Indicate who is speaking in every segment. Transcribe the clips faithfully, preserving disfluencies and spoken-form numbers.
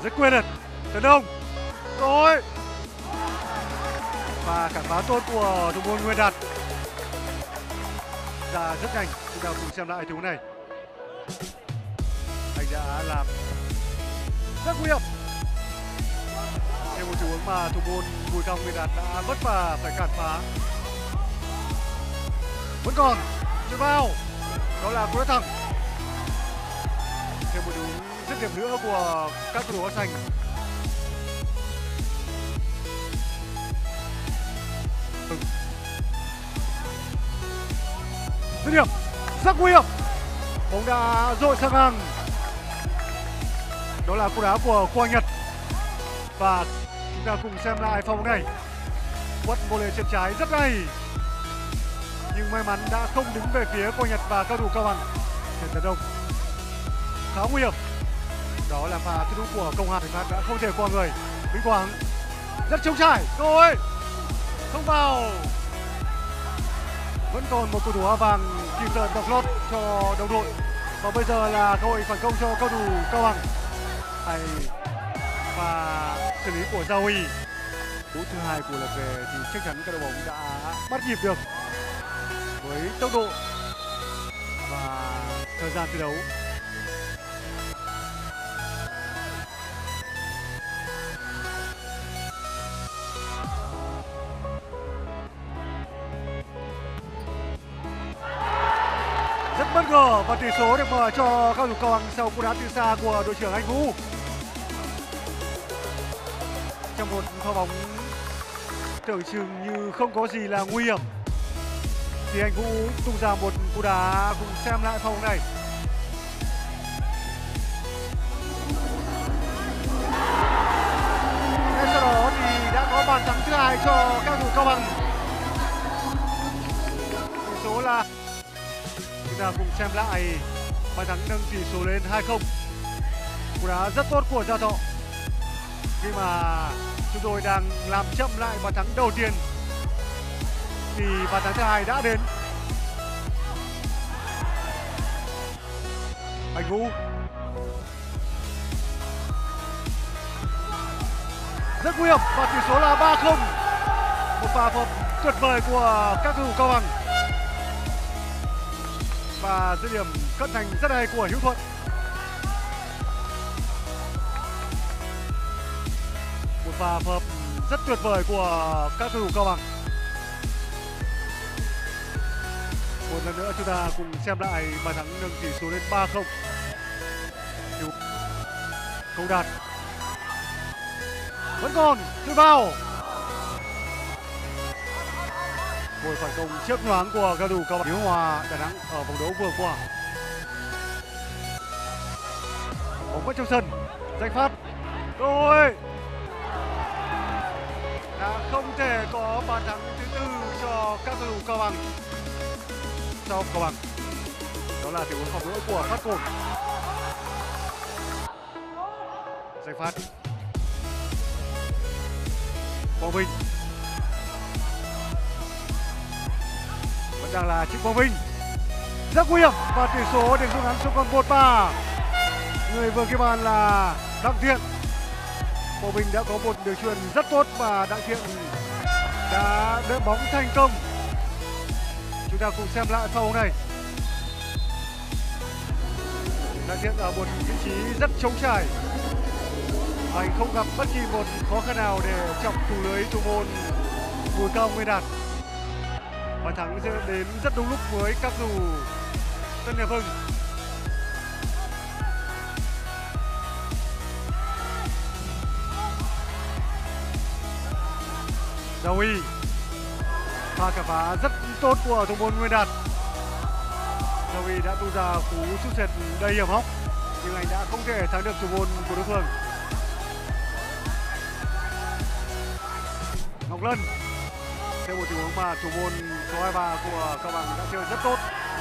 Speaker 1: rất quyết liệt, tấn công, rồi và cản phá tốt của thủ môn Nguyên Đạt ra rất nhanh. Chúng ta cùng xem lại tình huống này. Anh đã làm rất nguy hiểm. Theo một tình huống mà thủ môn Bùi Cao Nguyên Đạt đã vất vả phải cản phá. Vẫn còn chuyền vào, đó là cú đá thẳng. Thêm một tình huống dứt điểm nữa của các cầu thủ áo xanh. Dứt điểm rất nguy hiểm, bóng đã dội sang ngang. Đó là cú đá của Quang Nhật và chúng ta cùng xem lại pha bóng này. Quất volley chân trái rất hay, nhưng may mắn đã không đứng về phía Quang Nhật và các thủ Cao Bằng. Trận tấn công khá nguy hiểm. Đó là pha thứ đúng của Công Hàn, Phát đã không thể qua người. Vĩnh Quang rất trống trải, rồi không vào. Vẫn còn một cầu thủ áo vàng kịp thời bọc lót cho đồng đội. Và bây giờ là cơ hội phản công cho cầu thủ Cao Bằng. Hay và xử lý của Giao Huy. Cú thứ hai của lượt về thì chắc chắn các đội bóng đã bắt nhịp được với tốc độ và thời gian thi đấu. Rất bất ngờ và tỷ số được mở cho các thủ Cao Bằng sau cú đá từ xa của đội trưởng Anh Vũ. Trong một pha bóng tưởng chừng như không có gì là nguy hiểm thì Anh Vũ tung ra một cú đá. Cùng xem lại pha bóng này. Ngay sau đó thì đã có bàn thắng thứ hai cho các thủ Cao Bằng. Tỷ số là, chúng ta cùng xem lại bàn thắng nâng tỷ số lên hai không. Cú đá rất tốt của Gia Thọ khi mà chúng tôi đang làm chậm lại bàn thắng đầu tiên thì bàn thắng thứ hai đã đến. Anh Vũ rất nguy hiểm và tỷ số là ba không. Một pha phối hợp tuyệt vời của các cầu thủ Cao Bằng và dứt điểm cận thành rất hay của Hữu Thuận. Một pha phối hợp rất tuyệt vời của các cầu thủ Cao Bằng. Một lần nữa chúng ta cùng xem lại bàn thắng nâng tỷ số lên ba không. Công Đạt vẫn còn chuyền vào. Một phản công trước nhoáng của cầu thủ Cao Bằng. Hiếu Hòa Đà Nẵng ở vòng đấu vừa qua. Bóng vẫn trong sân. Danh Phát. Rồi. Đã không thể có bàn thắng thứ tư cho các cầu thủ Cao Bằng. Sau Cao Bằng. Đó là tình huống phòng ngự của Phát Cồn. Danh Phát. Quang Vinh. Vẫn đang là Trịnh Quang Vinh. Rất nguy hiểm và tỷ số được rút ngắn xuống còn một ba. Người vừa ghi bàn là Đặng Thiện. Quang Vinh đã có một đường chuyền rất tốt và Đặng Thiện đã đỡ bóng thành công. Chúng ta cùng xem lại pha bóng này. Đặng Thiện ở một vị trí rất trống trải. Anh không gặp bất kỳ một khó khăn nào để chọc thủ lưới thủ môn Bùi Cao Nguyên Đạt. Bàn thắng sẽ đến rất đúng lúc với các cầu thủ Tân Hiệp Hưng. Giao Huy. Pha cản phá rất tốt của thủ môn Nguyên Đạt. Giao Huy đã tung ra cú sút sệt đầy hiểm hóc nhưng anh đã không thể thắng được thủ môn của đối phương. Ngọc Lân. Theo một tình huống mà thủ môn số hai mươi ba của Cao Bằng đã chơi rất tốt.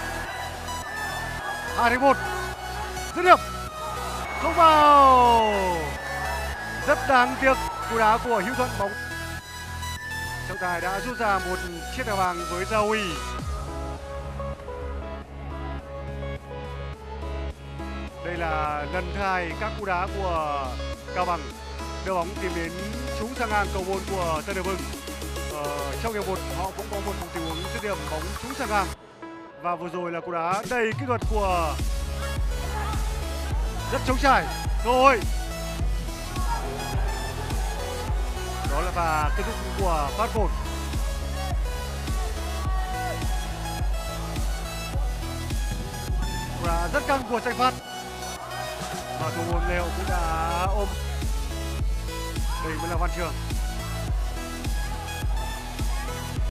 Speaker 1: hai đến một. Dứt điểm. Không vào. Rất đáng tiếc cú đá của Hữu Thuận. Bóng trọng tài đã rút ra một chiếc thẻ vàng với Giao Huy. Đây là lần thứ hai các cú đá của Cao Bằng đưa bóng tìm đến trúng sang ngang cầu môn của Tân Hiệp Hưng. Ờ, trong hiệp một họ cũng có một tình huống dứt điểm bóng trúng sang ngang, và vừa rồi là cú đá đầy kỹ thuật của rất trống trải rồi. Đó là pha kết thúc của phát một. Cú đá rất căng của Danh Phát, và thủ môn Lê Hậu cũng đã ôm. Đây mới là Văn Trường.